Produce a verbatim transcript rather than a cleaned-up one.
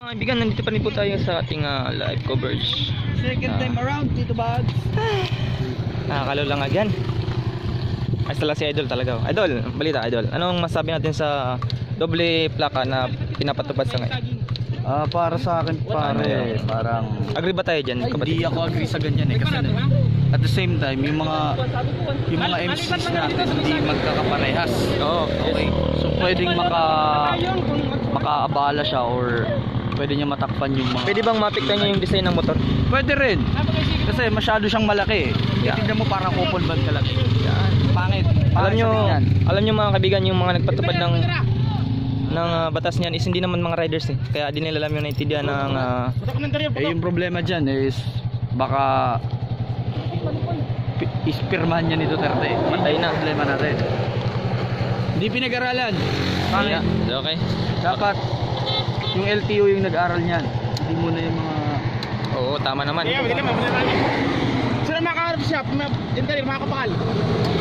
Mga kaibigan, nandito pa rin po tayo sa ating uh, live coverage. Second Ah. time around, Tito Bags. Nakakalo lang agad. Ay, talaga si Idol talaga. Idol, balita Idol. Anong masabi natin sa doble plaka na pinapatupad sa ngayon? Ah, para sa akin pare, parang Agree ba tayo dyan, kapatid? hindi ako agree sa ganyan eh kasi at the same time yung mga yung mga M Cs natin hindi magkakaparehas. Oo, Okay. So pwedeng maka makaabala siya or pwede niya matakpan yung mga Pwede bang mapiktan niya yung design ng motor? Pwede rin. Kasi masyado siyang malaki. Yeah. Tingnan mo parang open band ka lang. Yan. Pangit. Alam Pangit nyo, sa tingnan. alam nyo mga kaibigan, yung mga nagpatupad ng ng uh, batas niyan is hindi naman mga riders eh. Kaya di nila alam yung naintindihan ng uh, Eh yung problema dyan is baka pi- ispirmahan niya ni Duterte. Yun Patay yung na. problema natin. Hindi pinag-aralan. Pangit. yeah, okay. Dapat yung L T O yung nag-aral niyan. Hindi muna yung mga Oo, tama naman. Sila makaharap siya, yung tayo, mga kapakal.